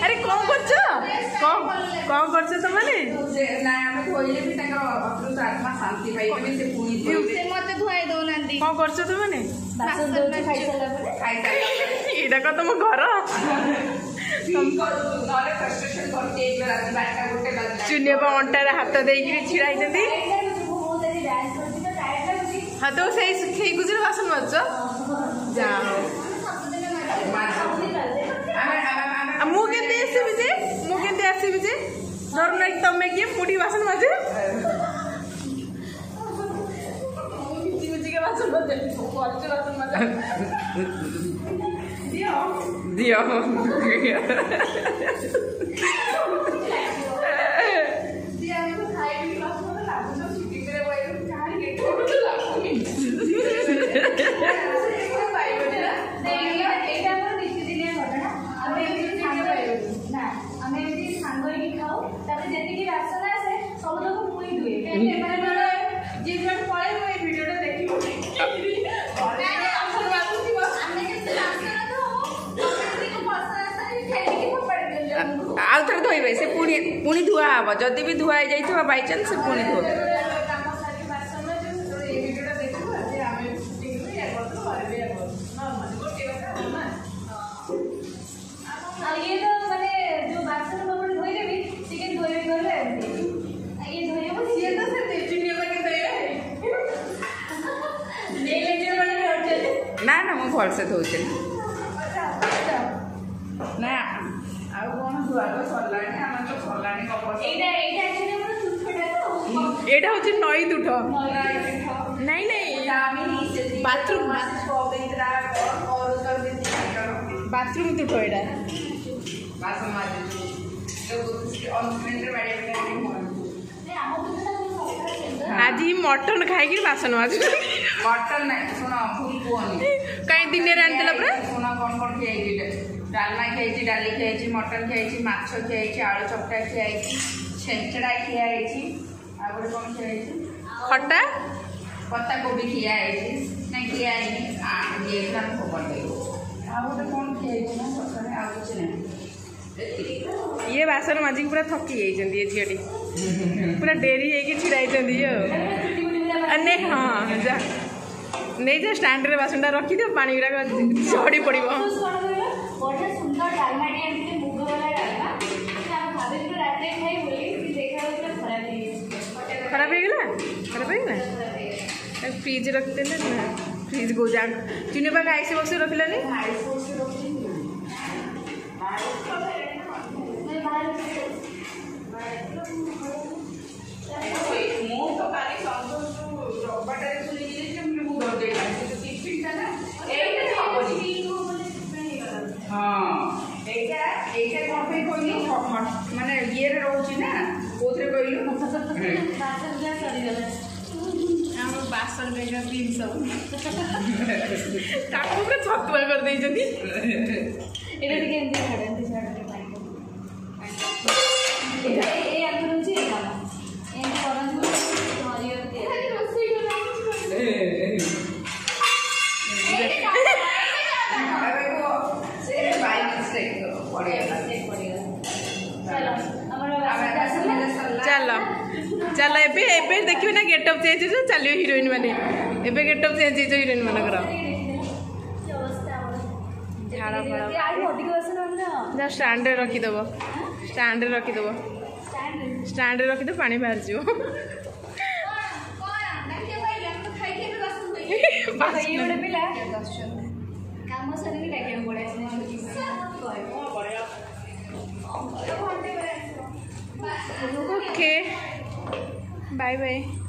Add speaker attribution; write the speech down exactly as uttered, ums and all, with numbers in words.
Speaker 1: अरे कौन करछ कौन कौन करछ तमने
Speaker 2: ना हम धोइले भी तंकर अप्रुत आत्मा शांति पाइबे से पुनी धोइले से मते धुआई दो नांदी
Speaker 1: कौन करछ तमने
Speaker 2: बासन दो खाइ चला परे खाइ चला परे
Speaker 1: एटा क तुम घर
Speaker 2: तुम नले फ्रस्ट्रेशन करते एक रात बाटा गोटे बात
Speaker 1: चुनिया बा अंटारे हाथ देइकि छिड़ाई देती हां तो सही सही गुजर बासन मच जा मु केते आसीबि जे मु केते आसीबि जे डर नै तमे के मुडी बासन मजे मुडी मुडी के बासन मजे कोच बासन मजे दियो दियो दिया को खाइ भी बासन मजे लागु न छुट्टी करे वइ चार के छोड़ तो लागु आउ थे धोइबे से पुणी पुणी धुआ हम जदि भी धुआ जाई बाई चांस से पुणी धोबे ना ना मु भल से धोचे ना आउ कोन धुआ तो सरलानी हम तो सरलानी कपड़ एटा एटा एक्चुअली हमर तुठटा तो एटा होची नई तुठ नहीं नहीं दामी बाथरूम पवित्रा और कर देती बाथरूम तुठ एटा बाथरूम माजे तो ऑन स्क्रीन रे बाडे बाडे आज मटन खाई बासन माज मटन ना सुना फुल कोनी कई दिन रे आनतला पर सुना कोन कोन खाई डालमा खाई डाली खाई मटन खाई माछ खाई आलू चपटा खाई छेंचड़ा खाई आ गोटे कौन खाई खटा पत्ता कोबी खाई नहीं खाई ये खबर दे आ गोटे कौन खाई ना सकाळे आ कुछ नहीं ये बासन माजिक पूरा थकी जाइछन्ती ये झियटी पूरा डेरी होगी छिड़ाई अने हाँ जा नहीं जा स्टैंड रे बासनटा रखी दियो पानी गुड़ा झड़ी पड़ो खराब हो गला खराब हो गला फ्रिज रखते ना फ्रिज को जा चुने पाक आइस बक्स रखलानी माने ये रोची ना कोथरे कहलु बासन बेगा तीन सब ताको पूरा छतुआ कर दे जदी एटा के एंती छाड़ एंती छाड़ के पानी ए ए अंदर होची एटा एंती करन हरियर के रोसी ए से बाई मिस्टेक पड़ेगा चलो चलो एबे एबे देखियो ना गेटअप चेंज हो चलियो हीरोइन माने एबे गेटअप चेंज हो हीरोइन मानकर झाड़ा पड़ा जा स्टैंड रे रखी देबो स्टैंड रे रखी देबो स्टैंड रे रखी दे पानी बाहर जियो ये बड़े पिला काम सरी के टाइम पड़े ओके बाय बाय।